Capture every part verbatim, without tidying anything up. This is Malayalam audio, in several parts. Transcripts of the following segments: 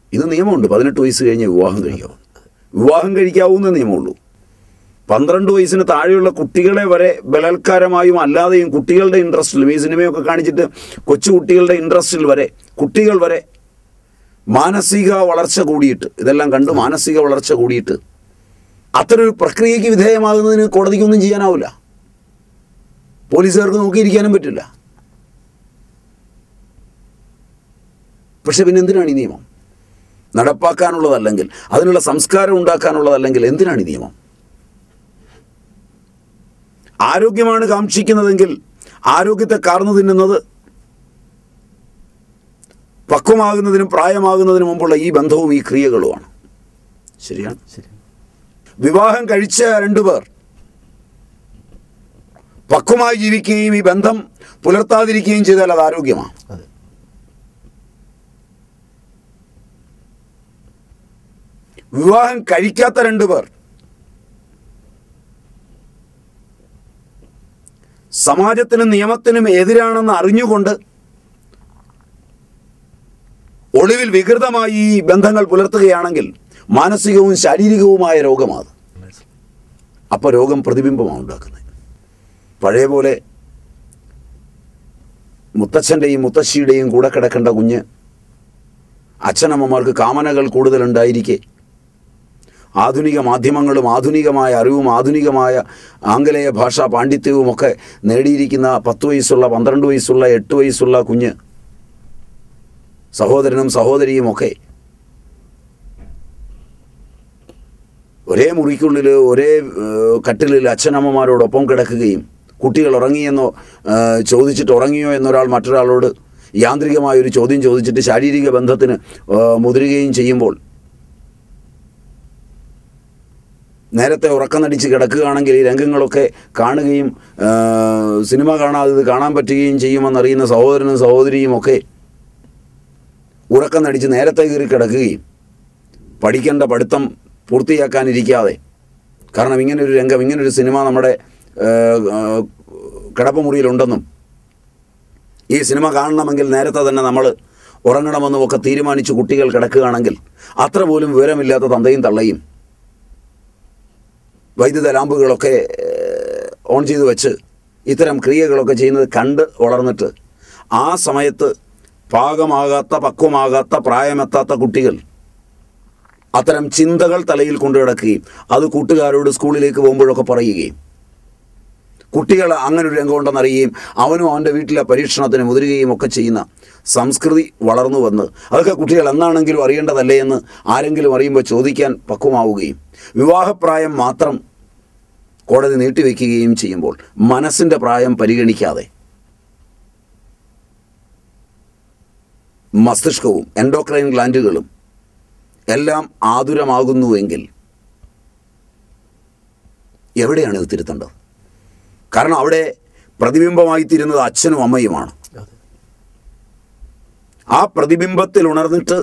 ഇത് നിയമമുണ്ട്. പതിനെട്ട് വയസ്സ് കഴിഞ്ഞ് വിവാഹം കഴിക്കാവും. വിവാഹം കഴിക്കാവൂന്ന നിയമമുള്ളൂ. പന്ത്രണ്ട് വയസ്സിന് താഴെയുള്ള കുട്ടികളെ വരെ ബലാത്കാരമായും അല്ലാതെയും കുട്ടികളുടെ ഇൻട്രസ്റ്റിലും, ഈ സിനിമയൊക്കെ കാണിച്ചിട്ട് കൊച്ചു കുട്ടികളുടെ ഇൻട്രസ്റ്റിൽ വരെ കുട്ടികൾ വരെ മാനസിക വളർച്ച കൂടിയിട്ട്, ഇതെല്ലാം കണ്ട് മാനസിക വളർച്ച കൂടിയിട്ട് അത്തരൊരു പ്രക്രിയയ്ക്ക് വിധേയമാകുന്നതിന് കോടതിക്കൊന്നും ചെയ്യാനാവില്ല. പോലീസുകാർക്ക് നോക്കിയിരിക്കാനും പറ്റില്ല. പക്ഷെ പിന്നെ എന്തിനാണ് ഈ നിയമം? നടപ്പാക്കാനുള്ളതല്ലെങ്കിൽ, അതിനുള്ള സംസ്കാരം ഉണ്ടാക്കാനുള്ളതല്ലെങ്കിൽ എന്തിനാണ് ഈ നിയമം? ആരോഗ്യമാണ് കാക്ഷിക്കുന്നതെങ്കിൽ ആരോഗ്യത്തെ കാർന്നു തിന്നുന്നത് പക്വമാകുന്നതിനും പ്രായമാകുന്നതിനും മുമ്പുള്ള ഈ ബന്ധവും ഈ ക്രിയകളുമാണ്. ശരിയാണ്. വിവാഹം കഴിച്ച രണ്ടുപേർ പക്വമായി ജീവിക്കുകയും ഈ ബന്ധം പുലർത്താതിരിക്കുകയും ചെയ്താൽ അത് ആരോഗ്യമാണ്. വിവാഹം കഴിക്കാത്ത രണ്ടുപേർ സമാജത്തിനും നിയമത്തിനും എതിരാണെന്ന് അറിഞ്ഞുകൊണ്ട് ഒളിവിൽ വികൃതമായി ഈ ബന്ധങ്ങൾ പുലർത്തുകയാണെങ്കിൽ മാനസികവും ശാരീരികവുമായ രോഗമാണ്. അപ്പോൾ രോഗം പ്രതിബിംബമാണ് ഉണ്ടാക്കുന്നത്. പഴയ പോലെ മുത്തച്ഛൻ്റെയും മുത്തശ്ശിയുടെയും കൂടെ കിടക്കേണ്ട കുഞ്ഞ് അച്ഛനമ്മമാർക്ക് കാമനകൾ കൂടുതലുണ്ടായിരിക്കെ ആധുനിക മാധ്യമങ്ങളും ആധുനികമായ അറിവും ആധുനികമായ ആംഗലേയ ഭാഷാ പാണ്ഡിത്യവും ഒക്കെ നേടിയിരിക്കുന്ന പത്ത് വയസ്സുള്ള പന്ത്രണ്ട് വയസ്സുള്ള എട്ട് വയസ്സുള്ള കുഞ്ഞ് സഹോദരനും സഹോദരിയും ഒക്കെ ഒരേ മുറിക്കുള്ളിൽ ഒരേ കട്ടിലിൽ അച്ഛനമ്മമാരോടൊപ്പം കിടക്കുകയും കുട്ടികൾ ഉറങ്ങിയെന്നോ ചോദിച്ചിട്ട് ഉറങ്ങിയോ എന്നൊരാൾ മറ്റൊരാളോട് യാന്ത്രികമായൊരു ചോദ്യം ചോദിച്ചിട്ട് ശാരീരിക ബന്ധത്തിന് മുതിരുകയും ചെയ്യുമ്പോൾ നേരത്തെ ഉറക്കം നടിച്ച് കിടക്കുകയാണെങ്കിൽ ഈ രംഗങ്ങളൊക്കെ കാണുകയും സിനിമ കാണാതെ ഇത് കാണാൻ പറ്റുകയും ചെയ്യുമെന്നറിയുന്ന സഹോദരനും സഹോദരിയും ഒക്കെ ഉറക്കം നടിച്ച് നേരത്തെ കയറി കിടക്കുകയും പഠിക്കേണ്ട പഠിത്തം പൂർത്തിയാക്കാനിരിക്കാതെ, കാരണം ഇങ്ങനൊരു രംഗം ഇങ്ങനൊരു സിനിമ നമ്മുടെ കിടപ്പുമുറിയിലുണ്ടെന്നും ഈ സിനിമ കാണണമെങ്കിൽ നേരത്തെ തന്നെ നമ്മൾ ഉറങ്ങണമെന്നും ഒക്കെ തീരുമാനിച്ച് കുട്ടികൾ കിടക്കുകയാണെങ്കിൽ അത്ര പോലും വിവരമില്ലാത്ത തന്തയും തള്ളയും വൈദ്യുത ലാമ്പുകളൊക്കെ ഓൺ ചെയ്ത് വെച്ച് ഇത്തരം ക്രിയകളൊക്കെ ചെയ്യുന്നത് കണ്ട് വളർന്നിട്ട് ആ സമയത്ത് പാകമാകാത്ത പക്വമാകാത്ത പ്രായമെത്താത്ത കുട്ടികൾ അത്തരം ചിന്തകൾ തലയിൽ കൊണ്ടു കിടക്കുകയും അത് കൂട്ടുകാരോട് സ്കൂളിലേക്ക് പോകുമ്പോഴൊക്കെ പറയുകയും കുട്ടികൾ അങ്ങനൊരു രംഗമുണ്ടെന്നറിയുകയും അവനും അവൻ്റെ വീട്ടിലെ പരീക്ഷണത്തിന് മുതിരുകയും ഒക്കെ ചെയ്യുന്ന സംസ്കൃതി വളർന്നു വന്ന് അതൊക്കെ കുട്ടികൾ എന്നാണെങ്കിലും അറിയേണ്ടതല്ലേ എന്ന് ആരെങ്കിലും അറിയുമ്പോൾ ചോദിക്കാൻ പക്വമാവുകയും വിവാഹപ്രായം മാത്രം കോടതി നീട്ടിവെക്കുകയും ചെയ്യുമ്പോൾ മനസ്സിൻ്റെ പ്രായം പരിഗണിക്കാതെ മസ്തിഷ്കവും എൻഡോക്രൈൻ ഗ്ലാൻഡുകളും എല്ലാം ആതുരമാകുന്നുവെങ്കിൽ എവിടെയാണ് ഇത് തിരുത്തേണ്ടത്? കാരണം അവിടെ പ്രതിബിംബമായി തീരുന്നത് അച്ഛനും അമ്മയുമാണ്. ആ പ്രതിബിംബത്തിൽ ഉണർന്നിട്ട്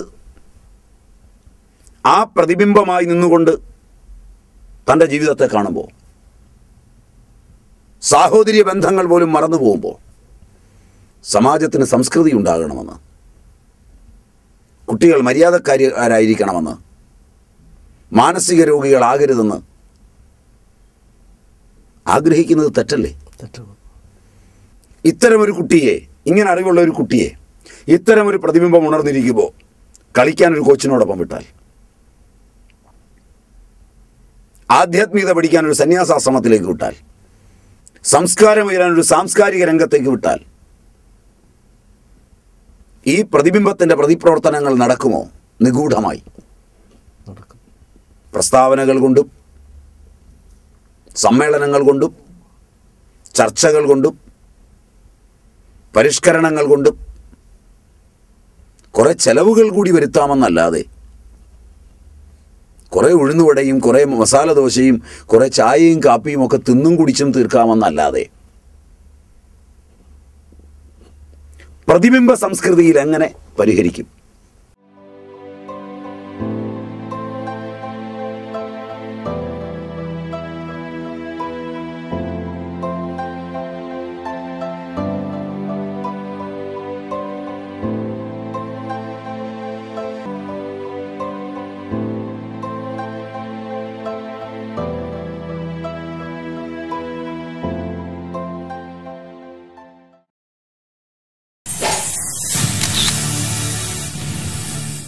ആ പ്രതിബിംബമായി നിന്നുകൊണ്ട് തൻ്റെ ജീവിതത്തെ കാണുമ്പോൾ സാഹോദര്യ ബന്ധങ്ങൾ പോലും മറന്നു പോകുമ്പോൾ സമാജത്തിന് സംസ്കൃതി ഉണ്ടാകണമെന്ന്, കുട്ടികൾ മര്യാദക്കാരായിരിക്കണമെന്ന്, മാനസിക രോഗികളാകരുതെന്ന് ആഗ്രഹിക്കുന്നത് തെറ്റല്ലേ? ഇത്തരമൊരു കുട്ടിയെ, ഇങ്ങനെ അറിവുള്ള ഒരു കുട്ടിയെ ഇത്തരമൊരു പ്രതിബിംബം ഉണർന്നിരിക്കുമ്പോൾ കളിക്കാനൊരു കോച്ചിനോടൊപ്പം വിട്ടാൽ, ആധ്യാത്മികത പഠിക്കാനൊരു സന്യാസാശ്രമത്തിലേക്ക് വിട്ടാൽ, സംസ്കാരം ഉയരാനൊരു സാംസ്കാരിക രംഗത്തേക്ക് വിട്ടാൽ ഈ പ്രതിബിംബത്തിൻ്റെ പ്രതിപ്രവർത്തനങ്ങൾ നടക്കുമോ? നിഗൂഢമായി പ്രസ്താവനകൾ കൊണ്ടും സമ്മേളനങ്ങൾ കൊണ്ടും ചർച്ചകൾ കൊണ്ടും പരിഷ്കരണങ്ങൾ കൊണ്ടും കുറേ ചെലവുകൾ കൂടി വരുത്താമെന്നല്ലാതെ, കുറേ ഉഴുന്നുവടയും കുറേ മസാല ദോശയും കുറേ ചായയും കാപ്പിയും ഒക്കെ തിന്നും കുടിച്ചും തീർക്കാമെന്നല്ലാതെ പ്രതിബിംബ സംസ്കൃതിയിൽ എങ്ങനെ പരിഹരിക്കും?